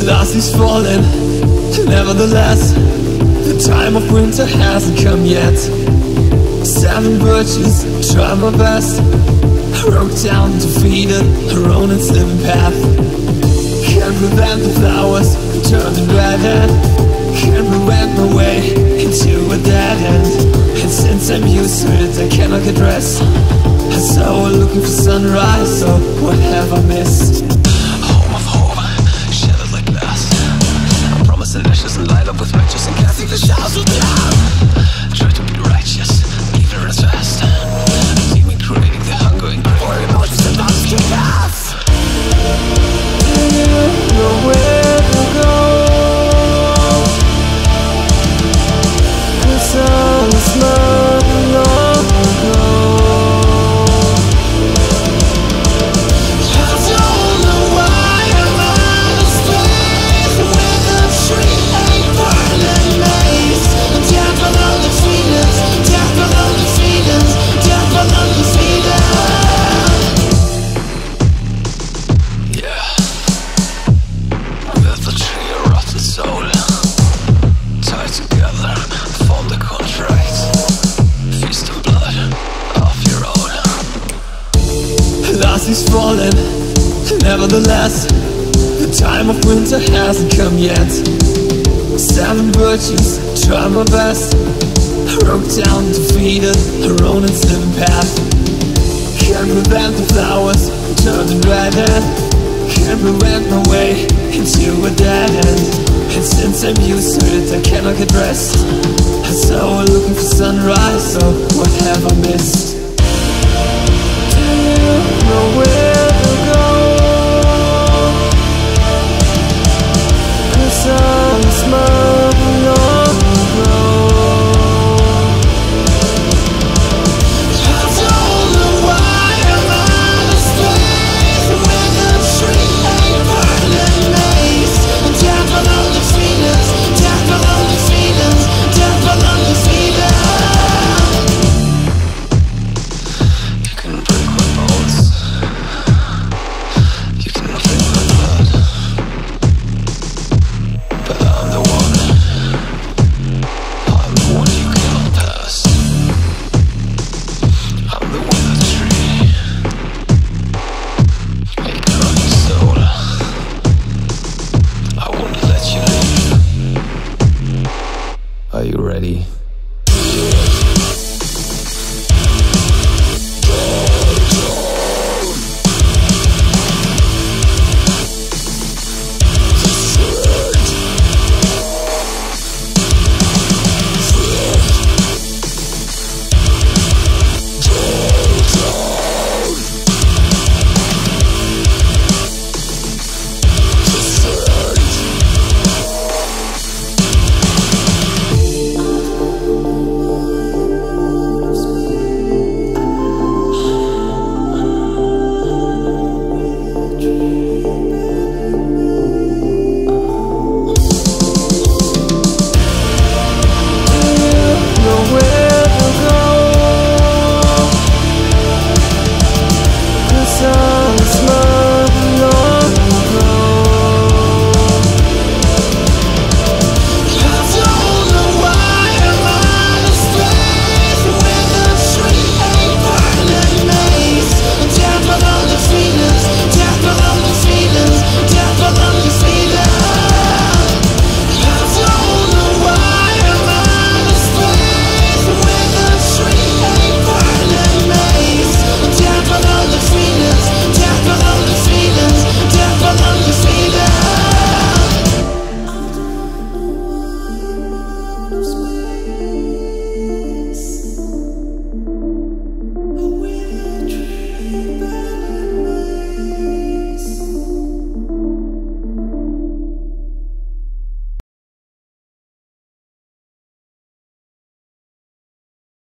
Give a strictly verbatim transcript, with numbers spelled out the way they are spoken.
Last is falling, nevertheless, the time of winter hasn't come yet. Seven virtues, try my best. I broke down, defeated, Ronin's living path. Can't prevent the flowers from turning red, and can't prevent my way into a dead end. And since I'm used to it, I cannot get rest. So I'm looking for sunrise, so what have I missed? Home of hope, shattered like glass. I promise the ashes and light up with matches and casting the shadows of blood. Try to be righteous, ignorance fast. See me creating the hunger and craving for emotions and thoughts to pass. Do you know where to go? Cause I was not long ago. Last is falling, nevertheless, the time of winter hasn't come yet. Seven virtues, try my best. I broke down, defeated, Ronin's living path. Can't prevent the flowers from turning red, and can't prevent my way into a dead end. And since I'm used to it, I cannot get rest. So I'm looking for sunrise, so what have I missed? Know where to go, cause I was mine long ago. I don't know why I'm on a space with a tree ain't burning maze. Death below the feelings, death below the feelings, death below the feelings. You can break my bones. Are you ready?